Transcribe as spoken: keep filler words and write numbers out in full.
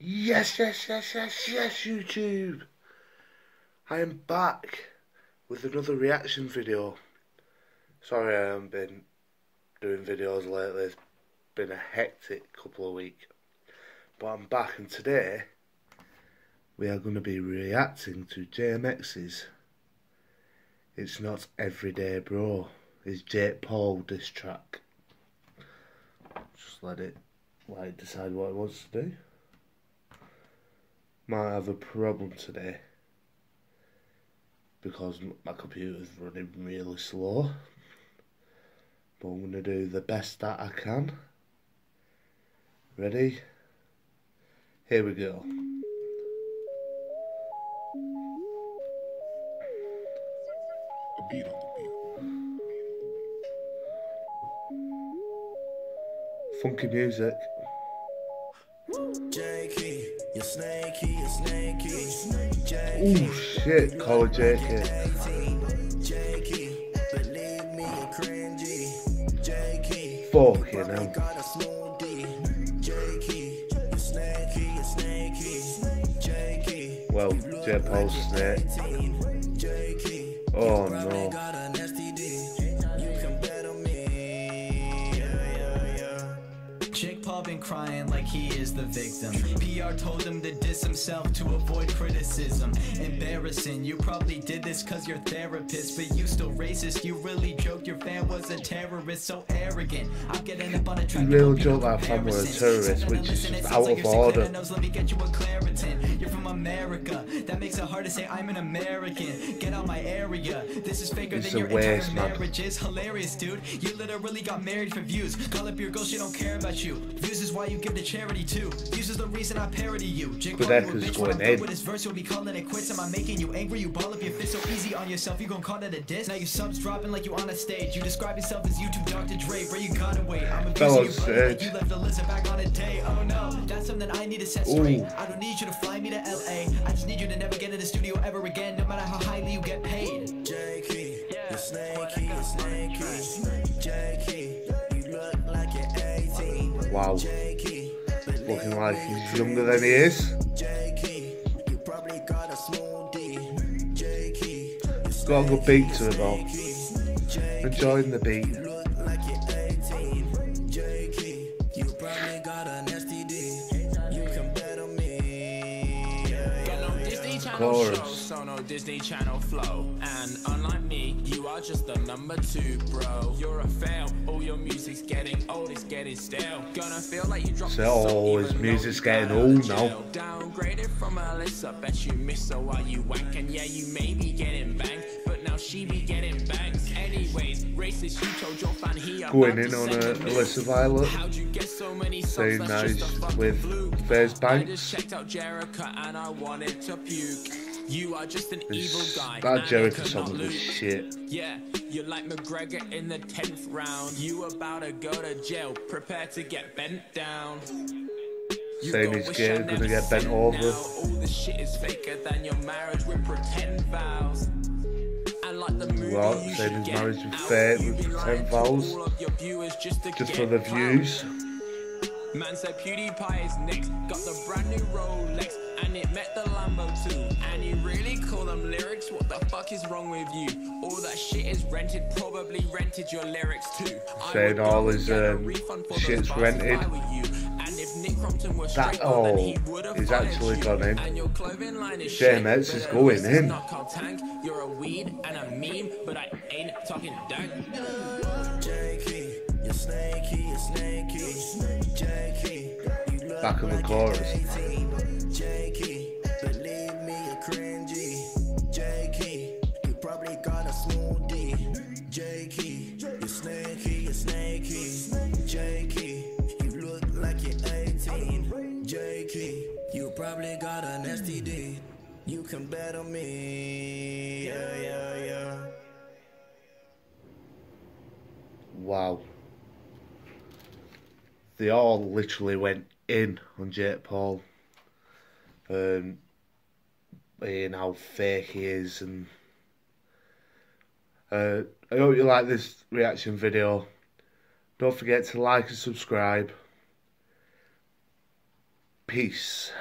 Yes, yes, yes, yes, yes, YouTube. I am back with another reaction video. Sorry I haven't been doing videos lately. It's been a hectic couple of weeks. But I'm back, and today we are going to be reacting to J M X's It's Not Everyday Bro. His Jake Paul diss track. Just let it let it decide what it wants to do. Might have a problem today because my computer's running really slow, but I'm going to do the best that I can. Ready? Here we go. A beat on the beat. Funky music. You're snaky, you're snaky. Oh shit, Collar J K. Fucking hell. Well, J Paul's snake. Oh no. Jake Paul been crying like he is the victim. P R told him to diss himself to avoid criticism. Embarrassing, you probably did this cause you're therapist, but you still racist. You really joked your fan was a terrorist, so arrogant. I'm getting up on a track. You really joke that fan was a terrorist, which is just out of order. Let me get you a Claritin. You're from America, that makes it hard to say I'm an American. Get out my area, this is faker than your entire marriage is. Hilarious, dude, you literally got married for views. Call up your girl, she don't care about you. Views is why you give to charity too. Views is the reason I parody you. Jake Paul, you a bitch when I'm through with this verse, you'll be calling it quits. Am I making you angry? You ball up your fist so easy on yourself, you gon' call it a diss. Now your subs dropping like you on a stage. You describe yourself as YouTube Doctor Dre, where you gotta wait. I'm abusing your brother like you left Alyssa back on a day. Oh no, that's something I need to set straight. I don't need you to fly me to L A. I just need you to never get in the studio ever again, no matter how highly you get paid. Jakey, you're snaky, you're snaky. Jakey, you look like you're eighteen. Wow. Looking like he's younger than he is. Got a good beat to it though. Enjoying the beat. Chorus. So no Disney Channel flow, and unlike me, you are just the number two, bro. You're a fail. All your music's getting old, it's getting stale. Gonna feel like you dropped. So his music's getting old now. Downgraded from a list, I bet you miss her while you wank, and yeah, you may be getting banged, but now she be getting banged. Anyways, racist, you told your fan he going in on a Alyssa Violet, how'd you get so many saying nice with Fairs Banks. Checked out Jericho and I wanted to puke. You are just an evil guy. That Jericho song was shit. Yeah, you're like McGregor in the tenth round. You about to go to jail, prepare to get bent down. Saying he's getting, gonna get bent over. All the shit is faker than your marriage with pretend vows. And like the movie, well, saying his marriage with fake with pretend vows. Just, just for the views. Man said PewDiePie is next. Got the brand new Rolex, and it met the Lambo too. And you really call them lyrics? What the fuck is wrong with you? All that shit is rented, probably rented your lyrics too. Saying all his um, shit's rented. That all is actually gone in. J M X is going in. You're a weed and a meme, but I ain't talking dank. You're snaky, you're snaky. Jakey, back of the chorus. Jakey, believe me, you're cringy. Jakey, you probably got a smoothie. Jakey, you're snaky, you're snaky. Jakey, you look like you're eighteen. Jakey, you probably got an S T D. You can bet on me. Yeah, yeah, yeah. Wow. They all literally went in on Jake Paul, um, being how fake he is, and uh, I hope you like this reaction video. Don't forget to like and subscribe. Peace.